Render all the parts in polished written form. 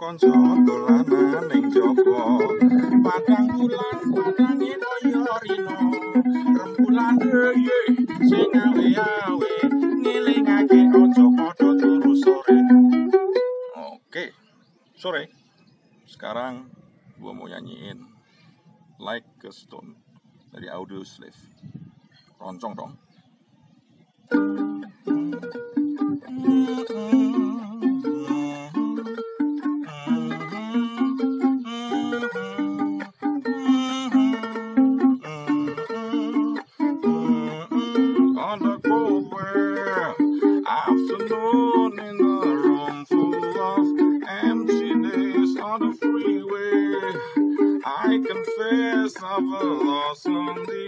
kanca dolanan ning jaba padang bulan padang ino rino rembulan ye sing awe-awe ngelingake aja padha turu sore. Oke, sore. Sekarang gua mau nyanyiin Like a Stone dari Audioslave. Keroncong dong. On the cold wear afternoon in a room full of empty days on the freeway, I confess I've lost on the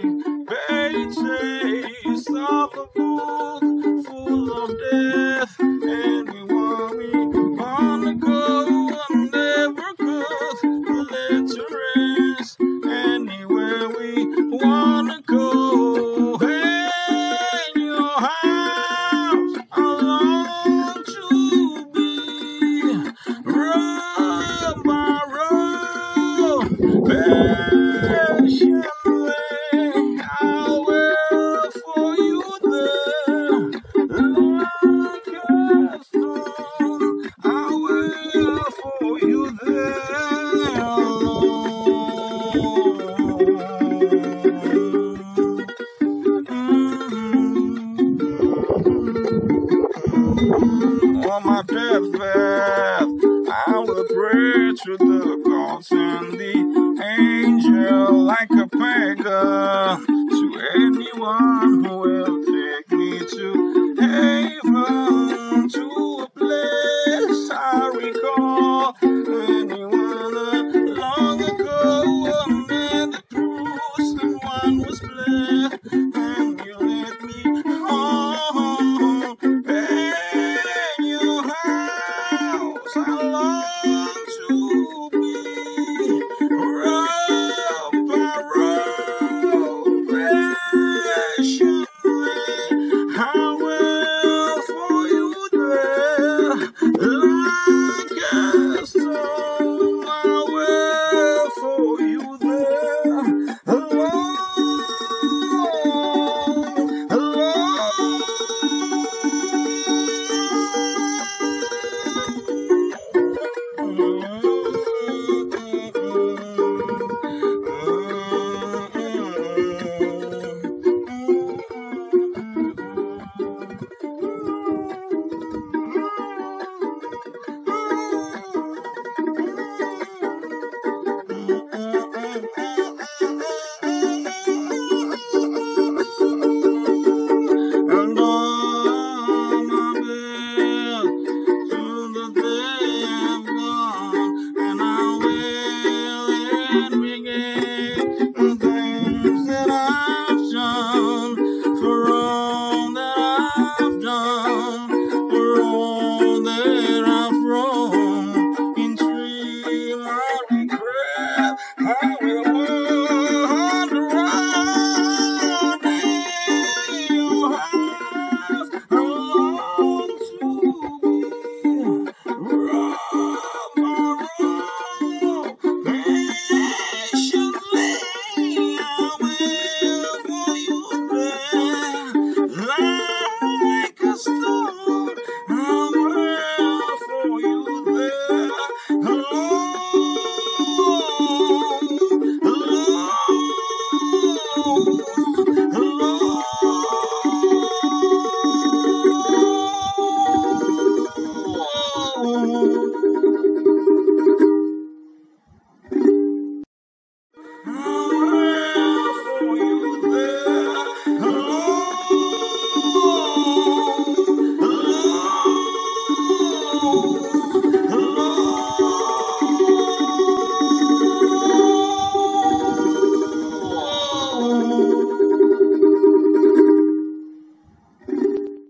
pages of a book full of death. Anywhere we wanna go, I never could let you rest. Anywhere we wanna go, hey, your house, I long to be row by row, patiently I'll wait for you there, like a stone, I'll wait for you there alone. On my deathbed, I will pray to the gods and the angel like a pagan, to anyone who will take me to heaven, to a place I recall. Anyone long ago, and the truth and one was blessed, and you let me home. And your house, I long to be row by row, patiently I will for you there, like a stone, I will for you there, alone, for all that I've done, for all that